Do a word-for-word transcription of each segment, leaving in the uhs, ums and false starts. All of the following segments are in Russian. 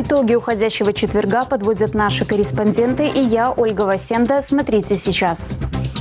Итоги уходящего четверга подводят наши корреспонденты и я, Ольга Васенда. Смотрите сейчас.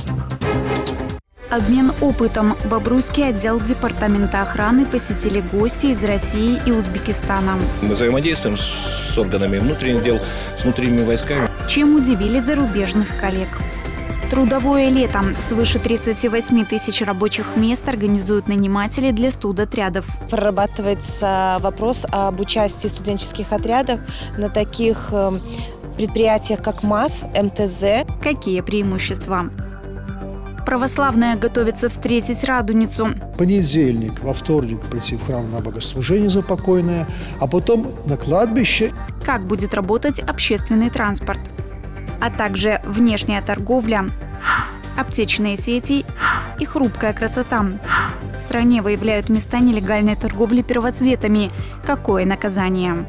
Обмен опытом. Бобруйский отдел департамента охраны посетили гости из России и Узбекистана. Мы взаимодействуем с органами внутренних дел, с внутренними войсками. Чем удивили зарубежных коллег. Трудовое лето. Свыше тридцати восьми тысяч рабочих мест организуют наниматели для студотрядов. Прорабатывается вопрос об участии в студенческих отрядах на таких предприятиях, как МАЗ, МТЗ. Какие преимущества? Православная готовится встретить Радуницу. В понедельник, во вторник прийти в храм на богослужение за покойное, а потом на кладбище. Как будет работать общественный транспорт? А также внешняя торговля, аптечные сети и хрупкая красота. В стране выявляют места нелегальной торговли первоцветами. Какое наказание?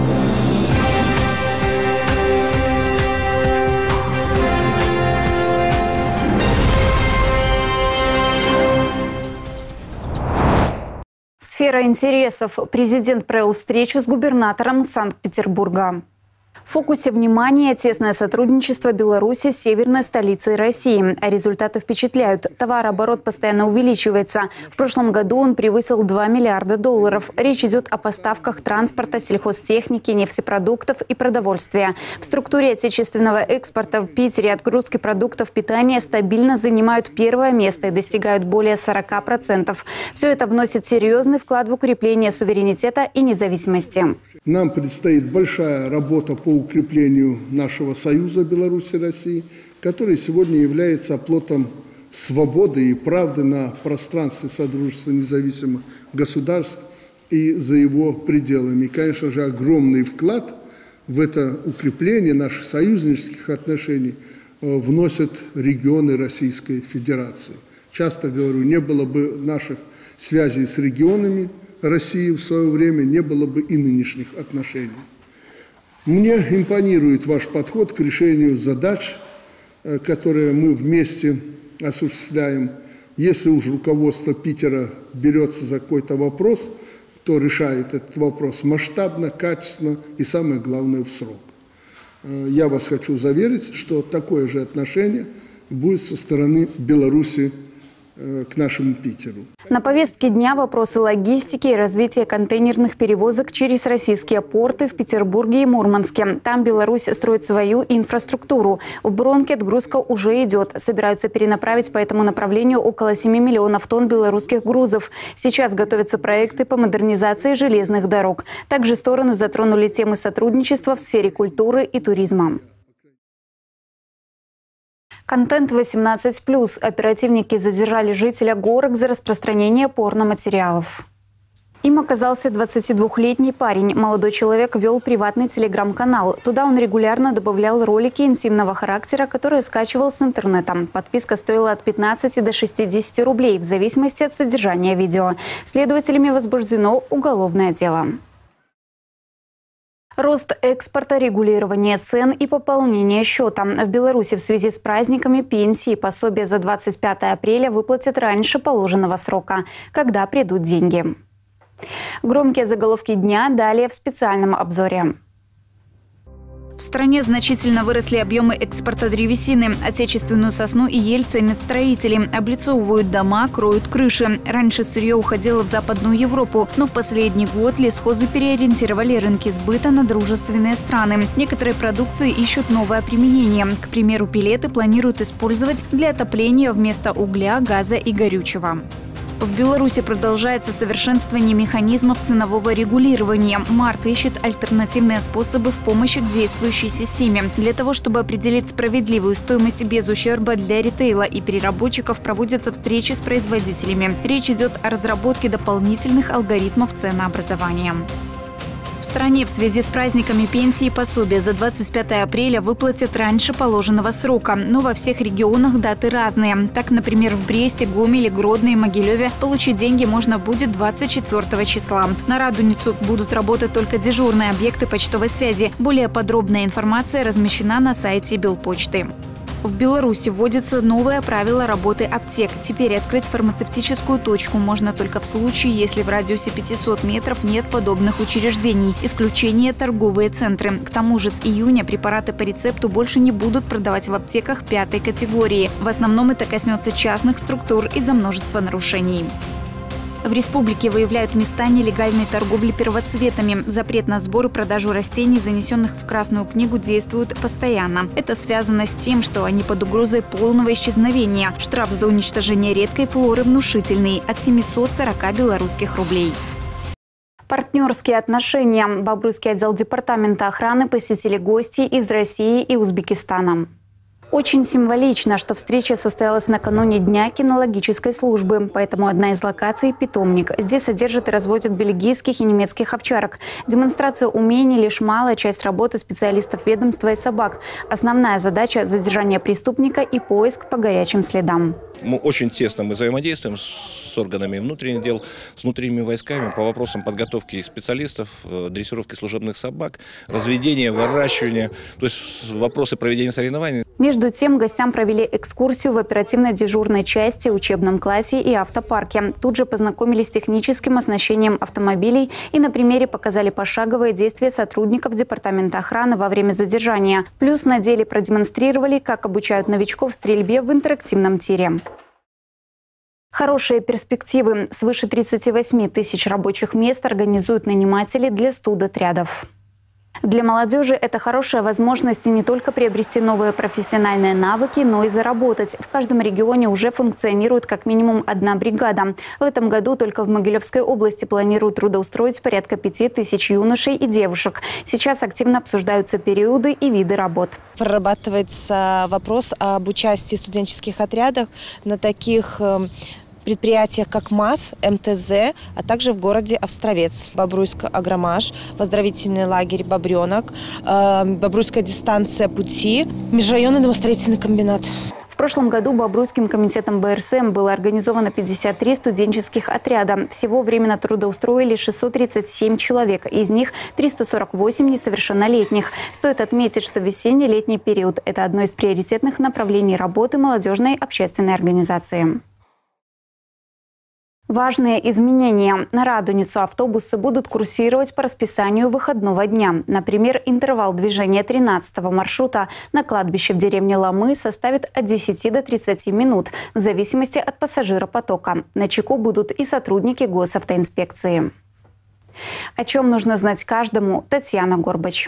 Сфера интересов. Президент провел встречу с губернатором Санкт-Петербурга. В фокусе внимания тесное сотрудничество Беларуси с северной столицей России. А результаты впечатляют. Товарооборот постоянно увеличивается. В прошлом году он превысил два миллиарда долларов. Речь идет о поставках транспорта, сельхозтехники, нефтепродуктов и продовольствия. В структуре отечественного экспорта в Питере отгрузки продуктов питания стабильно занимают первое место и достигают более сорока процентов. Все это вносит серьезный вклад в укрепление суверенитета и независимости. Нам предстоит большая работа по укреплению нашего союза Беларуси и России, который сегодня является оплотом свободы и правды на пространстве Содружества независимых государств и за его пределами. И, конечно же, огромный вклад в это укрепление наших союзнических отношений вносят регионы Российской Федерации. Часто говорю, не было бы наших связей с регионами России в свое время, не было бы и нынешних отношений. Мне импонирует ваш подход к решению задач, которые мы вместе осуществляем. Если уж руководство Питера берется за какой-то вопрос, то решает этот вопрос масштабно, качественно и, самое главное, в срок. Я вас хочу заверить, что такое же отношение будет со стороны Беларуси к нашему Питеру. На повестке дня вопросы логистики и развития контейнерных перевозок через российские порты в Петербурге и Мурманске. Там Беларусь строит свою инфраструктуру. В Бронке отгрузка уже идет. Собираются перенаправить по этому направлению около семи миллионов тонн белорусских грузов. Сейчас готовятся проекты по модернизации железных дорог. Также стороны затронули темы сотрудничества в сфере культуры и туризма. Контент восемнадцать плюс. Оперативники задержали жителя Горок за распространение порноматериалов. Им оказался двадцатидвухлетний парень. Молодой человек вел приватный телеграм-канал. Туда он регулярно добавлял ролики интимного характера, которые скачивал с интернета. Подписка стоила от пятнадцати до шестидесяти рублей в зависимости от содержания видео. Следователями возбуждено уголовное дело. Рост экспорта, регулирование цен и пополнение счета. В Беларуси в связи с праздниками пенсии и пособия за двадцать пятое апреля выплатят раньше положенного срока, когда придут деньги. Громкие заголовки дня далее в специальном обзоре. В стране значительно выросли объемы экспорта древесины. Отечественную сосну и ель ценят строители. Облицовывают дома, кроют крыши. Раньше сырье уходило в Западную Европу, но в последний год лесхозы переориентировали рынки сбыта на дружественные страны. Некоторые продукции ищут новое применение. К примеру, пелеты планируют использовать для отопления вместо угля, газа и горючего. В Беларуси продолжается совершенствование механизмов ценового регулирования. МАРТ ищет альтернативные способы в помощи к действующей системе. Для того, чтобы определить справедливую стоимость без ущерба для ритейла и переработчиков, проводятся встречи с производителями. Речь идет о разработке дополнительных алгоритмов ценообразования. В стране в связи с праздниками пенсии и пособия за двадцать пятое апреля выплатят раньше положенного срока. Но во всех регионах даты разные. Так, например, в Бресте, Гомеле, Гродно и Могилеве получить деньги можно будет двадцать четвёртого числа. На Радуницу будут работать только дежурные объекты почтовой связи. Более подробная информация размещена на сайте Белпочты. В Беларуси вводится новое правило работы аптек. Теперь открыть фармацевтическую точку можно только в случае, если в радиусе пятисот метров нет подобных учреждений. Исключение – торговые центры. К тому же с июня препараты по рецепту больше не будут продавать в аптеках пятой категории. В основном это коснется частных структур из-за множества нарушений. В республике выявляют места нелегальной торговли первоцветами. Запрет на сбор и продажу растений, занесенных в Красную книгу, действует постоянно. Это связано с тем, что они под угрозой полного исчезновения. Штраф за уничтожение редкой флоры внушительный – от семисот сорока белорусских рублей. Партнерские отношения. Бобруйский отдел департамента охраны посетили гости из России и Узбекистана. Очень символично, что встреча состоялась накануне Дня кинологической службы, поэтому одна из локаций – питомник. Здесь содержат и разводят бельгийских и немецких овчарок. Демонстрация умений – лишь малая часть работы специалистов ведомства и собак. Основная задача – задержание преступника и поиск по горячим следам. Мы очень тесно мы взаимодействуем с органами внутренних дел, с внутренними войсками по вопросам подготовки специалистов, дрессировки служебных собак, разведения, выращивания, то есть вопросы проведения соревнований. Между тем, гостям провели экскурсию в оперативно-дежурной части, учебном классе и автопарке. Тут же познакомились с техническим оснащением автомобилей и на примере показали пошаговые действия сотрудников департамента охраны во время задержания. Плюс на деле продемонстрировали, как обучают новичков стрельбе в интерактивном тире. Хорошие перспективы. Свыше тридцати восьми тысяч рабочих мест организуют наниматели для студотрядов. Для молодежи это хорошая возможность не только приобрести новые профессиональные навыки, но и заработать. В каждом регионе уже функционирует как минимум одна бригада. В этом году только в Могилевской области планируют трудоустроить порядка пяти тысяч юношей и девушек. Сейчас активно обсуждаются периоды и виды работ. Прорабатывается вопрос об участии в студенческих отрядах на таких предприятиях, как МАЗ, МТЗ, а также в городе Островец, Бобруйск, Агромаш, Оздоровительный лагерь Бобренок, Бобруйская дистанция пути, межрайонный домостроительный комбинат. В прошлом году Бобруйским комитетом БРСМ было организовано пятьдесят три студенческих отряда. Всего временно трудоустроили шестьсот тридцать семь человек, из них триста сорок восемь несовершеннолетних. Стоит отметить, что весенне-летний период – это одно из приоритетных направлений работы молодежной общественной организации. Важные изменения. На Радуницу автобусы будут курсировать по расписанию выходного дня. Например, интервал движения тринадцатого маршрута на кладбище в деревне Ломы составит от десяти до тридцати минут, в зависимости от пассажиропотока. Начеку будут и сотрудники госавтоинспекции. О чем нужно знать каждому, Татьяна Горбач.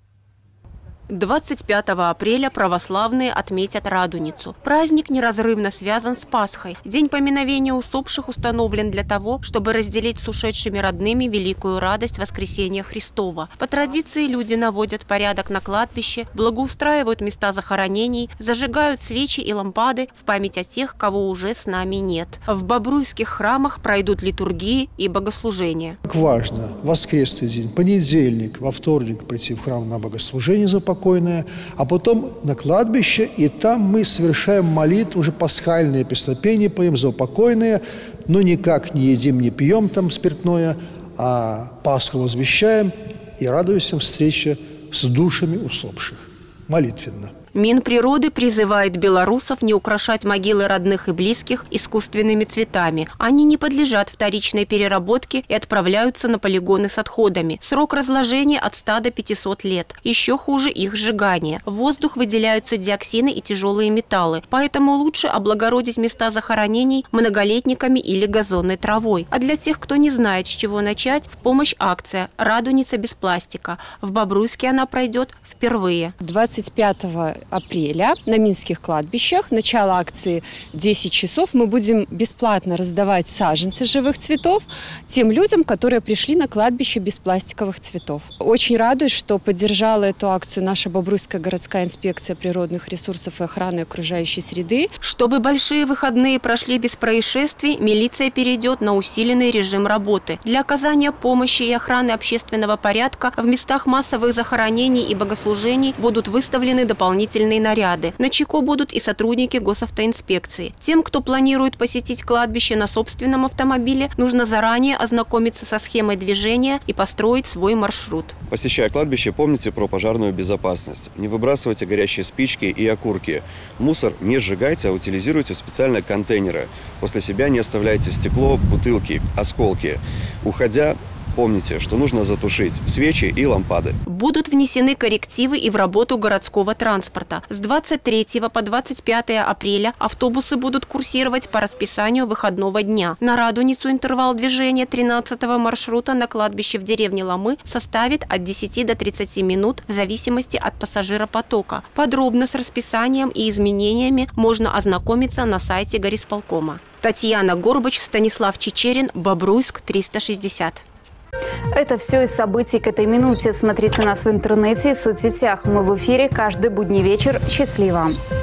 двадцать пятого апреля православные отметят Радуницу. Праздник неразрывно связан с Пасхой. День поминовения усопших установлен для того, чтобы разделить с ушедшими родными великую радость воскресения Христова. По традиции люди наводят порядок на кладбище, благоустраивают места захоронений, зажигают свечи и лампады в память о тех, кого уже с нами нет. В бобруйских храмах пройдут литургии и богослужения. Как важно, воскресный день, понедельник, во вторник прийти в храм на богослужение за покойное, а потом на кладбище, и там мы совершаем молитву, уже пасхальные песнопения поем за покойное, но никак не едим, не пьем там спиртное, а Пасху возвещаем и радуемся встрече с душами усопших. Молитвенно. Минприроды призывает белорусов не украшать могилы родных и близких искусственными цветами. Они не подлежат вторичной переработке и отправляются на полигоны с отходами. Срок разложения от ста до пятисот лет. Еще хуже их сжигание. В воздух выделяются диоксины и тяжелые металлы, поэтому лучше облагородить места захоронений многолетниками или газонной травой. А для тех, кто не знает, с чего начать, в помощь акция «Радуница без пластика». В Бобруйске она пройдет впервые. двадцать пятого апреля на минских кладбищах. Начало акции десять часов. Мы будем бесплатно раздавать саженцы живых цветов тем людям, которые пришли на кладбище без пластиковых цветов. Очень радуюсь, что поддержала эту акцию наша Бобруйская городская инспекция природных ресурсов и охраны окружающей среды. Чтобы большие выходные прошли без происшествий, милиция перейдет на усиленный режим работы. Для оказания помощи и охраны общественного порядка в местах массовых захоронений и богослужений будут выставлены дополнительные дополнительные наряды. Начеку будут и сотрудники госавтоинспекции. Тем, кто планирует посетить кладбище на собственном автомобиле, нужно заранее ознакомиться со схемой движения и построить свой маршрут. Посещая кладбище, помните про пожарную безопасность. Не выбрасывайте горящие спички и окурки. Мусор не сжигайте, а утилизируйте в специальные контейнеры. После себя не оставляйте стекло, бутылки, осколки. Уходя, помните, что нужно затушить свечи и лампады. Будут внесены коррективы и в работу городского транспорта. С двадцать третьего по двадцать пятое апреля автобусы будут курсировать по расписанию выходного дня. На Радуницу интервал движения тринадцатого маршрута на кладбище в деревне Ломы составит от десяти до тридцати минут в зависимости от пассажиропотока. Подробно с расписанием и изменениями можно ознакомиться на сайте горисполкома. Татьяна Горбач, Станислав Чечерин, Бобруйск, триста шестьдесят. Это все из событий к этой минуте. Смотрите нас в интернете и соцсетях. Мы в эфире каждый будний вечер. Счастливо!